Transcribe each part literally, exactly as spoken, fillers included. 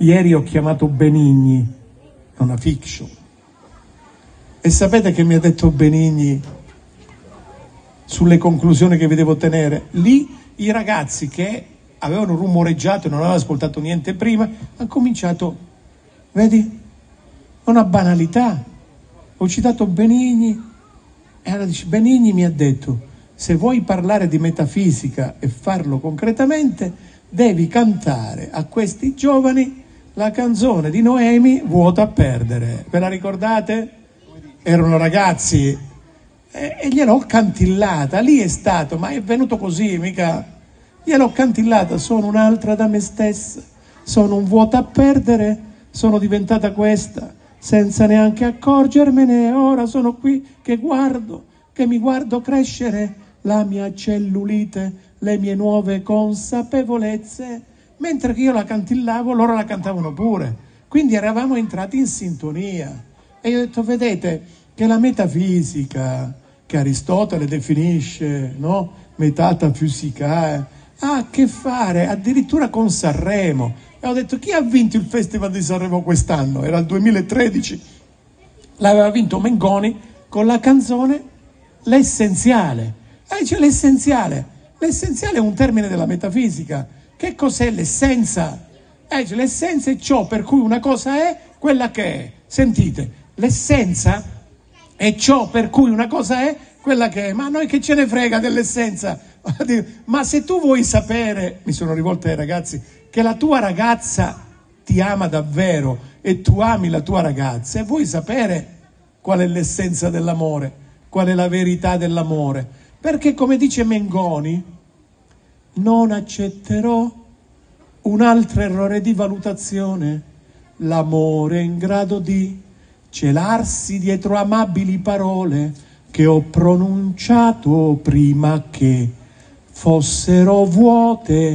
Ieri ho chiamato Benigni, è una fiction. E sapete che mi ha detto Benigni sulle conclusioni che vi devo tenere? Lì i ragazzi che avevano rumoreggiato e non avevano ascoltato niente prima hanno cominciato, vedi, una banalità. Ho citato Benigni e allora dice, Benigni mi ha detto, se vuoi parlare di metafisica e farlo concretamente, devi cantare a questi giovani la canzone di Noemi, Vuoto a perdere. Ve la ricordate? Erano ragazzi e, e gliel'ho cantillata. Lì è stato, ma è venuto così, mica. Gliel'ho cantillata, sono un'altra da me stessa, sono un vuoto a perdere, sono diventata questa, senza neanche accorgermene, ora sono qui che guardo, che mi guardo crescere la mia cellulite, le mie nuove consapevolezze. Mentre che io la cantillavo, loro la cantavano pure. Quindi eravamo entrati in sintonia. E io ho detto, vedete, che la metafisica, che Aristotele definisce, no? Metafisica, ha a che fare addirittura con Sanremo. E ho detto, chi ha vinto il Festival di Sanremo quest'anno? Era il duemilatredici. L'aveva vinto Mengoni con la canzone L'essenziale. E dice, l'essenziale. L'essenziale è un termine della metafisica. Che cos'è l'essenza? Eh, cioè, l'essenza è ciò per cui una cosa è quella che è. Sentite, l'essenza è ciò per cui una cosa è quella che è. Ma a noi che ce ne frega dell'essenza? Ma se tu vuoi sapere, mi sono rivolto ai ragazzi, che la tua ragazza ti ama davvero e tu ami la tua ragazza, e vuoi sapere qual è l'essenza dell'amore, qual è la verità dell'amore, perché come dice Mengoni, non accetterò un altro errore di valutazione, l'amore è in grado di celarsi dietro amabili parole che ho pronunciato prima che fossero vuote,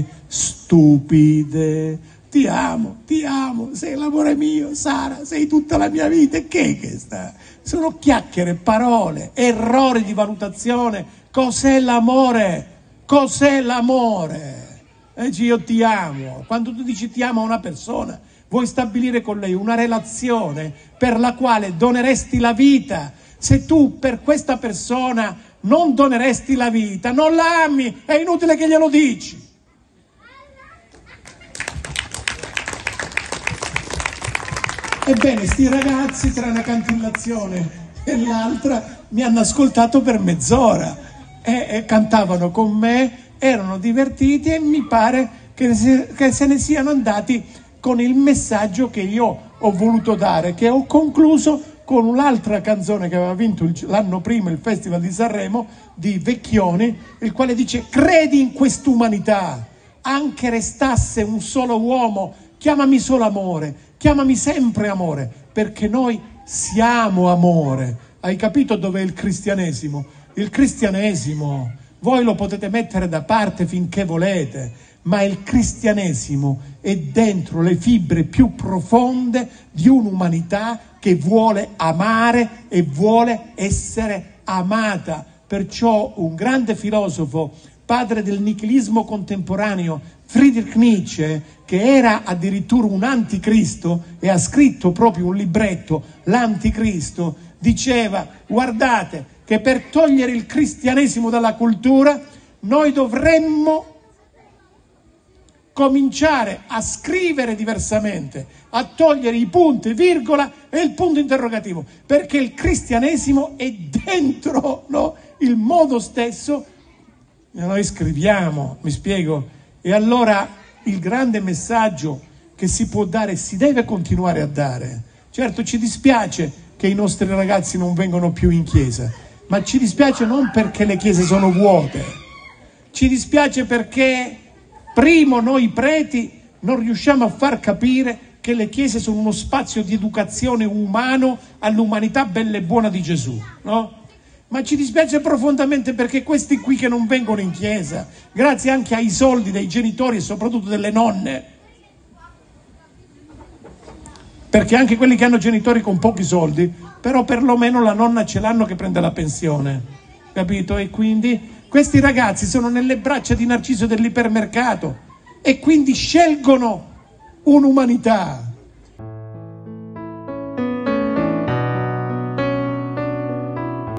stupide. Ti amo, ti amo, sei l'amore mio, Sara, sei tutta la mia vita. E che che sta? Sono chiacchiere, parole, errori di valutazione. Cos'è l'amore? Cos'è l'amore? Eh, io ti amo. Quando tu dici ti amo a una persona, vuoi stabilire con lei una relazione per la quale doneresti la vita. Se tu per questa persona non doneresti la vita, non la ami, è inutile che glielo dici. Ebbene, sti ragazzi tra una cantillazione e l'altra mi hanno ascoltato per mezz'ora e, e cantavano con me, erano divertiti e mi pare che se, che se ne siano andati con il messaggio che io ho voluto dare, che ho concluso con un'altra canzone che aveva vinto il, l'anno prima il Festival di Sanremo, di Vecchioni, il quale dice: credi in quest'umanità, anche restasse un solo uomo, chiamami solo amore, chiamami sempre amore, perché noi siamo amore. Hai capito dov'è il cristianesimo? Il cristianesimo, voi lo potete mettere da parte finché volete, ma il cristianesimo è dentro le fibre più profonde di un'umanità che vuole amare e vuole essere amata. Perciò un grande filosofo, padre del nichilismo contemporaneo, Friedrich Nietzsche, che era addirittura un anticristo e ha scritto proprio un libretto, l'Anticristo, diceva: guardate che per togliere il cristianesimo dalla cultura noi dovremmo cominciare a scrivere diversamente, a togliere i punti, virgola e il punto interrogativo, perché il cristianesimo è dentro, no? Il modo stesso. Noi scriviamo, mi spiego, e allora il grande messaggio che si può dare, si deve continuare a dare. Certo, ci dispiace che i nostri ragazzi non vengono più in chiesa, ma ci dispiace non perché le chiese sono vuote, ci dispiace perché primo noi preti non riusciamo a far capire che le chiese sono uno spazio di educazione umano all'umanità bella e buona di Gesù, no? Ma ci dispiace profondamente perché questi qui che non vengono in chiesa, grazie anche ai soldi dei genitori e soprattutto delle nonne, perché anche quelli che hanno genitori con pochi soldi, però perlomeno la nonna ce l'hanno che prende la pensione, capito? E quindi questi ragazzi sono nelle braccia di Narciso dell'ipermercato e quindi scelgono un'umanità